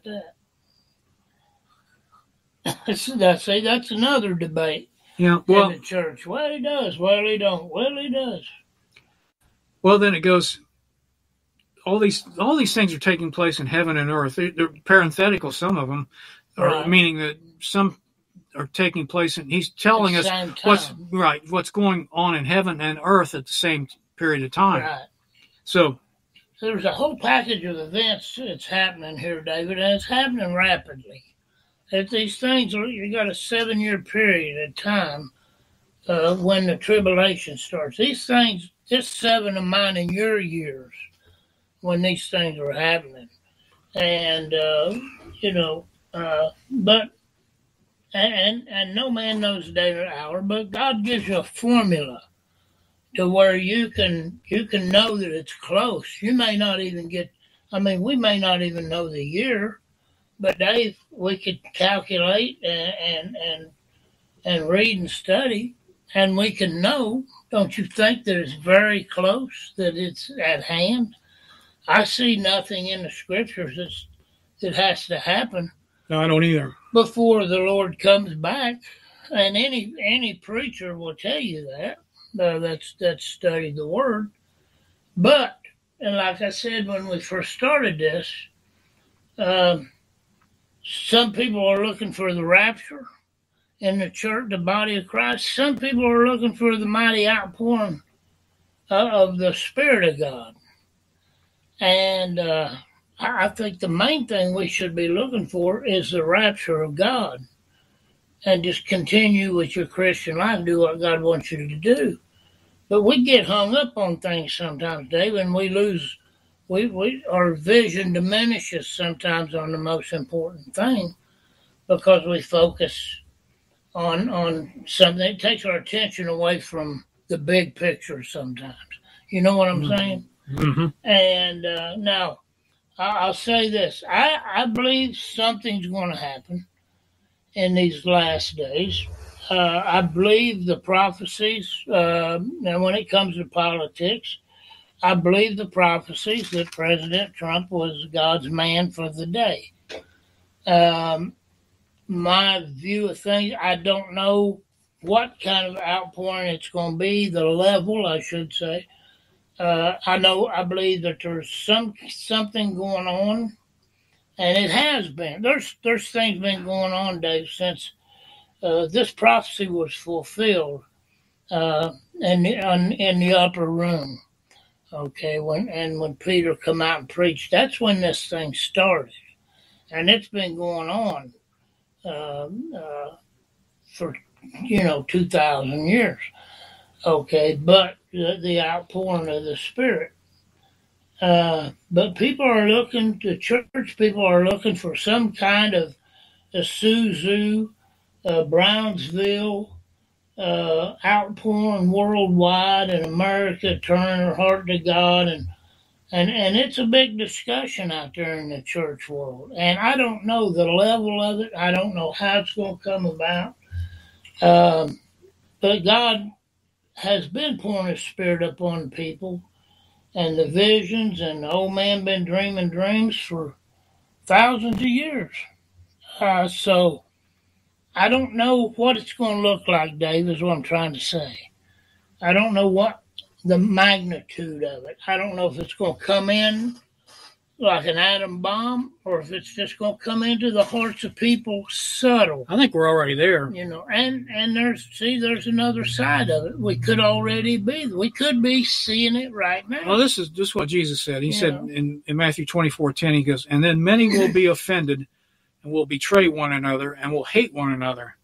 that? that's, see, that's another debate, yeah, well, in the church. Well, he does. Well, he don't. Well, he does. Well, then it goes, all these all these things are taking place in heaven and earth. They're, they're parenthetical, some of them, are, right, meaning that some are taking place, and he's telling us what's right, what's going on in heaven and earth at the same period of time. Right. So there's a whole package of events that's happening here, David, and it's happening rapidly. That these things are, you got a seven-year period of time uh, when the tribulation starts. These things, this seven of mine in your years when these things are happening, and uh, you know, uh, but. And, and no man knows the day or hour, but God gives you a formula to where you can you can know that it's close. You may not even get, I mean, we may not even know the year, but Dave, we could calculate and and and, and read and study, and we can know. Don't you think that it's very close, that it's at hand? I see nothing in the scriptures that's, that has to happen. No, I don't either. Before the Lord comes back, and any any preacher will tell you that. Uh, that's that's studied the Word. But, and like I said when we first started this, uh, some people are looking for the rapture in the church, the body of Christ. Some people are looking for the mighty outpouring uh, of the Spirit of God. And uh, I think the main thing we should be looking for is the rapture of God, and just continue with your Christian life, do what God wants you to do. But we get hung up on things sometimes, Dave, and we lose, we, we our vision diminishes sometimes on the most important thing, because we focus on on something. It takes our attention away from the big picture sometimes. You know what I'm Mm-hmm. saying? Mm-hmm. And uh, now, I'll say this. I, I believe something's going to happen in these last days. Uh, I believe the prophecies, uh, and when it comes to politics, I believe the prophecies that President Trump was God's man for the day. Um, my view of things, I don't know what kind of outpouring it's going to be, the level, I should say. Uh, I know, I believe that there's some something going on, and it has been. There's there's things been going on, Dave, since uh, this prophecy was fulfilled uh, in, in in the upper room. Okay, when and when Peter come out and preached, that's when this thing started, and it's been going on uh, uh, for you know two thousand years. Okay, but the, the outpouring of the Spirit. Uh, but people are looking, the church people are looking for some kind of Isuzu, uh, Brownsville, uh, outpouring worldwide, and America turning her heart to God. And, and, and it's a big discussion out there in the church world. And I don't know the level of it. I don't know how it's going to come about. Um, but God has been pouring His Spirit upon people. And the visions, and the old man been dreaming dreams for thousands of years. Uh, so I don't know what it's going to look like, Dave, is what I'm trying to say. I don't know what the magnitude of it. I don't know if it's going to come in like an atom bomb, or if it's just going to come into the hearts of people subtle. I think we're already there. You know, and, and there's, see, there's another side of it. We could already be, we could be seeing it right now. Well, this is this is what Jesus said. He You said know. in, in Matthew twenty-four ten, he goes, and then many will be offended and will betray one another and will hate one another.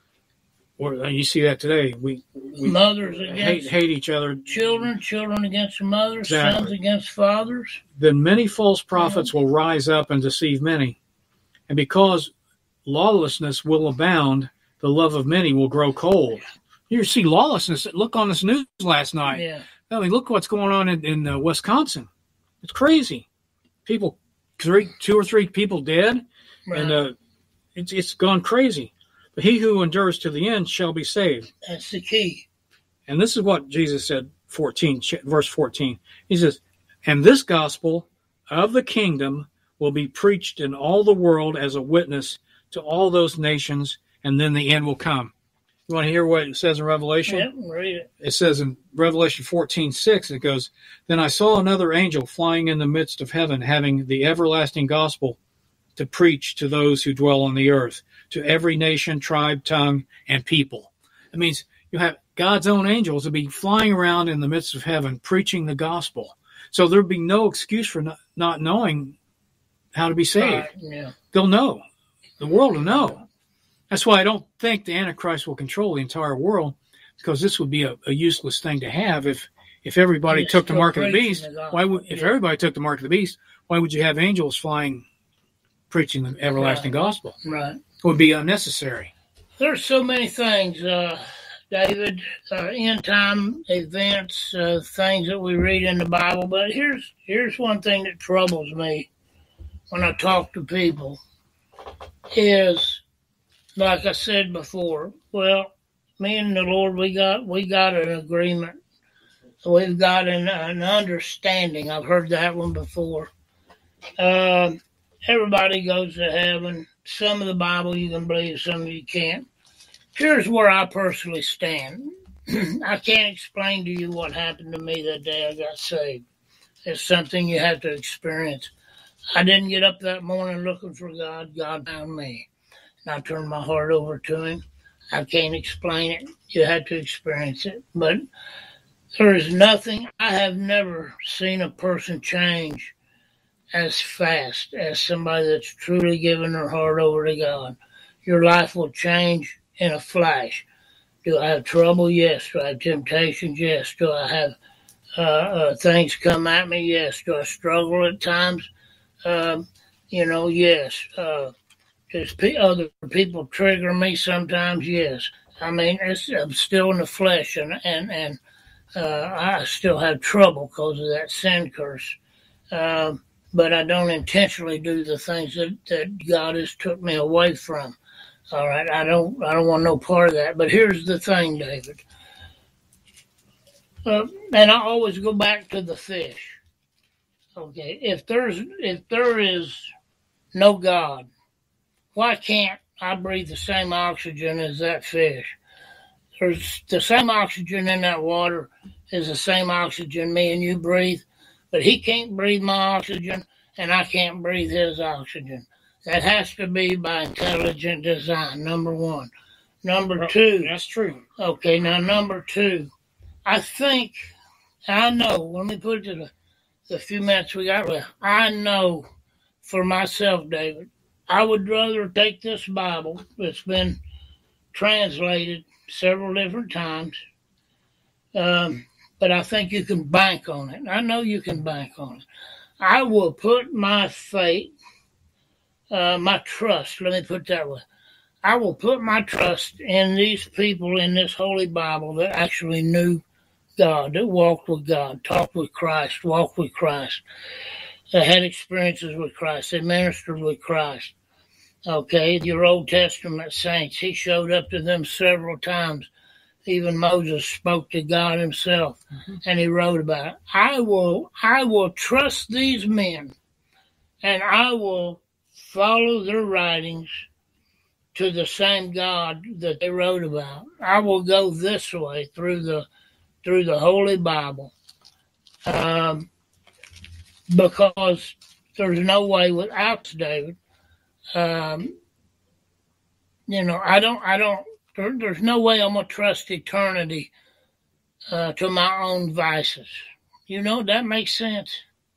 Or you see that today. We, we Mothers hate, against hate each other. children, children against mothers, Exactly. sons against fathers. Then many false prophets will rise up and deceive many. And because lawlessness will abound, the love of many will grow cold. You see lawlessness. Look on this news last night. Yeah. I mean, look what's going on in, in uh, Wisconsin. It's crazy. People, three, two or three people dead, Right. and uh, it's it's gone crazy. But he who endures to the end shall be saved. That's the key. And this is what Jesus said, fourteen, verse fourteen. He says, and this gospel of the kingdom will be preached in all the world as a witness to all those nations, and then the end will come. You want to hear what it says in Revelation? Yep, read it. It says in Revelation fourteen six, it goes, then I saw another angel flying in the midst of heaven, having the everlasting gospel to preach to those who dwell on the earth, to every nation, tribe, tongue, and people. It means you have God's own angels to be flying around in the midst of heaven, preaching the gospel. So there'd be no excuse for not, not knowing how to be saved. Right, yeah. They'll know. The world will know. That's why I don't think the Antichrist will control the entire world, because this would be a, a useless thing to have if if everybody Yeah, took the still mark of the preaching beast. the gospel, Why would if yeah. everybody took the mark of the beast? Why would you have angels flying, preaching the everlasting Right. gospel? Right. It would be unnecessary. There's so many things, uh, David, uh, end time events, uh, things that we read in the Bible. But here's here's one thing that troubles me when I talk to people is, like I said before, well, me and the Lord, we got we got an agreement. We've got an, an understanding. I've heard that one before. Uh, everybody goes to heaven. Some of the Bible you can believe, some of you can't. Here's where I personally stand. I can't explain to you what happened to me that day I got saved. It's something you have to experience. I didn't get up that morning looking for God. God found me. And I turned my heart over to Him. I can't explain it. You had to experience it. But there is nothing, I have never seen a person change as fast as somebody that's truly given their heart over to God. Your life will change in a flash. Do I have trouble? Yes. Do I have temptations? Yes. Do I have uh, uh, things come at me? Yes. Do I struggle at times? Um, you know, yes. Uh, Does pe- other people trigger me sometimes? Yes. I mean, it's, I'm still in the flesh, and and and uh, I still have trouble because of that sin curse. Um, but I don't intentionally do the things that, that God has took me away from. All right, I don't I don't want no part of that. But here's the thing, David. Uh, and I always go back to the fish. Okay, if there's if there is no God, why can't I breathe the same oxygen as that fish? There's the same oxygen in that water is the same oxygen me and you breathe, but he can't breathe my oxygen and I can't breathe his oxygen. That has to be by intelligent design, number one. Number two. That's true. Okay, now number two. I think, I know, let me put it to the, the few minutes we got left. I know for myself, David, I would rather take this Bible that's been translated several different times, um, but I think you can bank on it. I know you can bank on it. I will put my faith, uh, my trust, let me put it that way. I will put my trust in these people in this Holy Bible that actually knew God, that walked with God, talked with Christ, walked with Christ, that had experiences with Christ, they ministered with Christ. Okay, your Old Testament saints, he showed up to them several times. Even Moses spoke to God himself, mm-hmm. and he wrote about it. I will, I will trust these men, and I will follow their writings to the same God that they wrote about. I will go this way through the through the Holy Bible, um, because there's no way without David. Um, you know, I don't, I don't, there, there's no way I'm going to trust eternity uh, to my own vices. You know, that makes sense.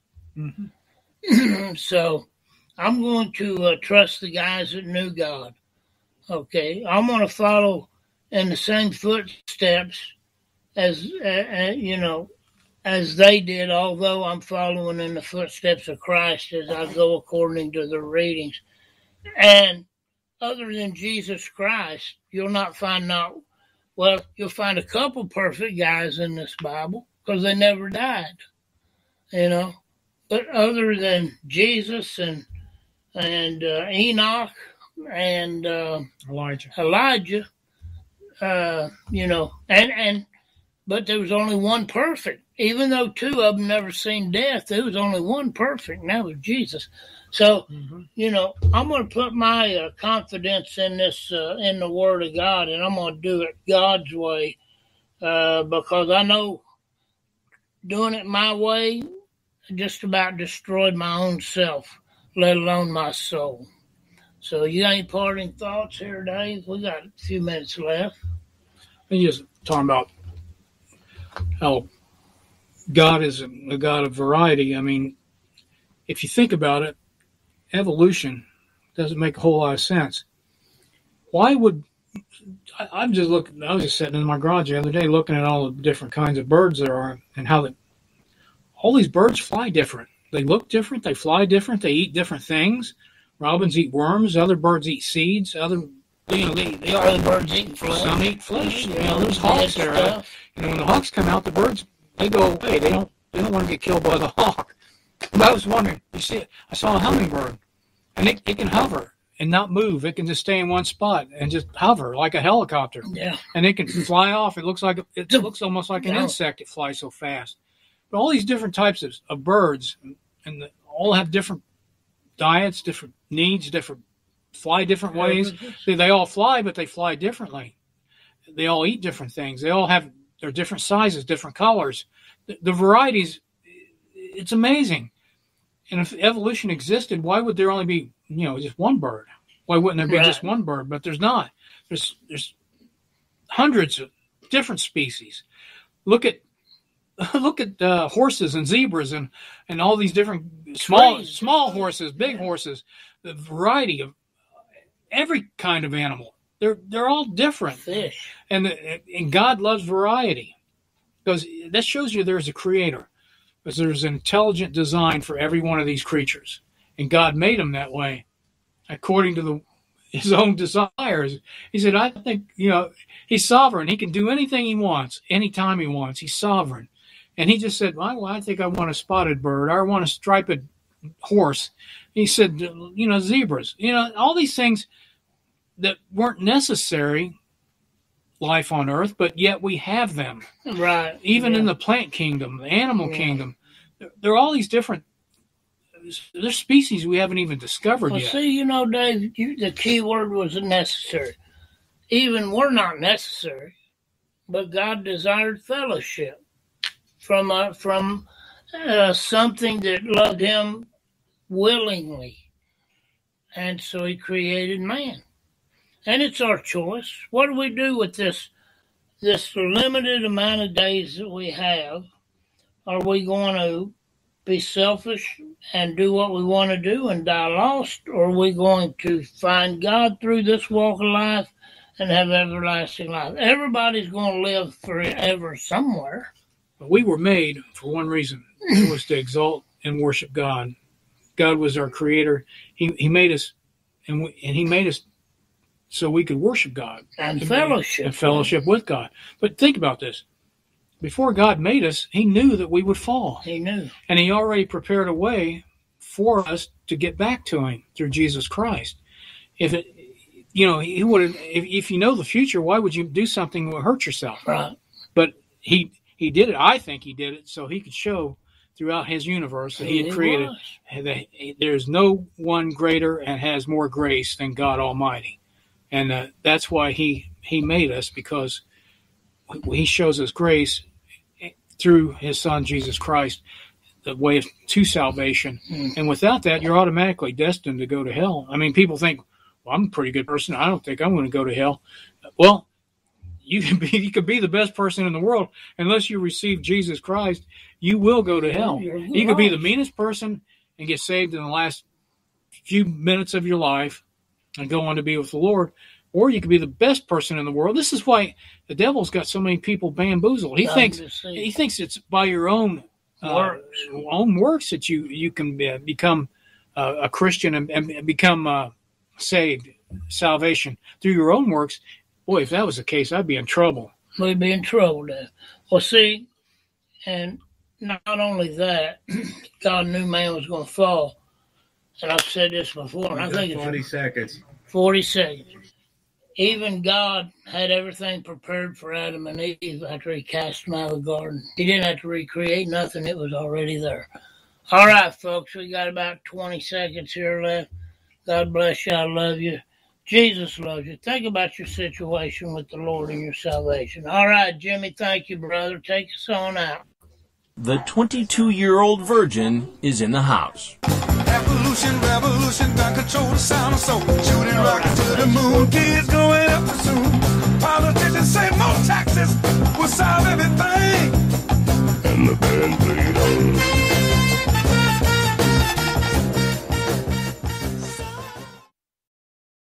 Mm-hmm. So I'm going to uh, trust the guys that knew God. Okay. I'm going to follow in the same footsteps as, uh, uh, you know, as they did, although I'm following in the footsteps of Christ as I go according to the readings. And other than Jesus Christ, you'll not find not, well, you'll find a couple perfect guys in this Bible because they never died, you know. But other than Jesus and and uh, Enoch and uh, Elijah, Elijah, uh, you know, and and but there was only one perfect. Even though two of them never seen death, there was only one perfect, and that was Jesus. So, mm-hmm. you know, I'm going to put my uh, confidence in this, uh, in the Word of God, and I'm going to do it God's way, uh, because I know doing it my way just about destroyed my own self, let alone my soul. So, you got any parting thoughts here, Dave? We got a few minutes left. You just talking about how God is a God of variety. I mean, if you think about it, evolution doesn't make a whole lot of sense. Why would I, I'm just looking? I was just sitting in my garage the other day looking at all the different kinds of birds there are, and how the, all these birds fly different. They look different. They fly different. They eat different things. Robins eat worms. Other birds eat seeds. Other, you know, they, they other birds eat flesh. Some eat flesh. You know, there's hawks there. Uh, you know, when the hawks come out, the birds they go away. They don't. They don't want to get killed by the hawk. But I was wondering. You see it? I saw a hummingbird. And it, it can hover and not move. It can just stay in one spot and just hover like a helicopter. Yeah. And it can fly off. It looks like it looks almost like an no. insect. It flies so fast. But all these different types of, of birds, and the, all have different diets, different needs, different fly different ways. They, they all fly, but they fly differently. They all eat different things. They all have their different sizes, different colors. The, the varieties, it's amazing. And if evolution existed, why would there only be, you know, just one bird? Why wouldn't there be right. just one bird? But there's not. There's there's hundreds of different species. Look at look at uh, horses and zebras and, and all these different small Trees. small horses, big horses. The variety of every kind of animal. They're they're all different. Fish. And the, and God loves variety because that shows you there's a creator. Because there's an intelligent design for every one of these creatures. And God made them that way, according to the his own desires. He said, I think, you know, he's sovereign. He can do anything he wants, anytime he wants. He's sovereign. And he just said, well, I think I want a spotted bird. Or I want a striped horse. He said, you know, zebras. You know, all these things that weren't necessary life on earth, but yet we have them. Right. Even yeah. in the plant kingdom, the animal yeah. kingdom. There are all these different, there's species we haven't even discovered well, yet. See, you know, Dave, you, the key word was necessary. Even we're not necessary, but God desired fellowship from uh, from uh, something that loved him willingly. And so he created man. And it's our choice. What do we do with this, this limited amount of days that we have? Are we going to be selfish and do what we want to do and die lost? Or are we going to find God through this walk of life and have everlasting life? Everybody's going to live forever somewhere. But we were made for one reason. It was to exalt and worship God. God was our creator. He he made us, and we, and he made us so we could worship God. And fellowship. And fellowship with God. But think about this. Before God made us, he knew that we would fall. He knew. And he already prepared a way for us to get back to him through Jesus Christ. If it, you know, he would have, if, if you know the future, why would you do something that would hurt yourself? Right. But he he did it. I think he did it so he could show throughout his universe that he had He created was. that there's no one greater and has more grace than God Almighty. And uh, that's why he, he made us, because he shows us grace through his son, Jesus Christ, the way to salvation. Mm. And without that, you're automatically destined to go to hell. I mean, people think, well, I'm a pretty good person. I don't think I'm going to go to hell. Well, you can be, you could be the best person in the world. Unless you receive Jesus Christ, you will go to hell. You could be the meanest person and get saved in the last few minutes of your life and go on to be with the Lord. Or you could be the best person in the world. This is why the devil's got so many people bamboozled. He thinks he thinks it's by your own uh, works. own works that you you can be, become uh, a Christian and, and become uh, saved, salvation through your own works. Boy, if that was the case, I'd be in trouble. We'd be in trouble, Dave. Well, see, and not only that, God knew man was going to fall. And I've said this before. And I think it's forty seconds. forty seconds. Even God had everything prepared for Adam and Eve after he cast them out of the garden. He didn't have to recreate nothing. It was already there. All right, folks, we got about twenty seconds here left. God bless you. I love you. Jesus loves you. Think about your situation with the Lord and your salvation. All right, Jimmy, thank you, brother. Take us on out. The twenty-two-year-old virgin is in the house. Evolution, revolution, gun control the sound of soul. Shooting rockets to the moon, kids growing up too soon. Politicians say more taxes will solve everything. And the band played on.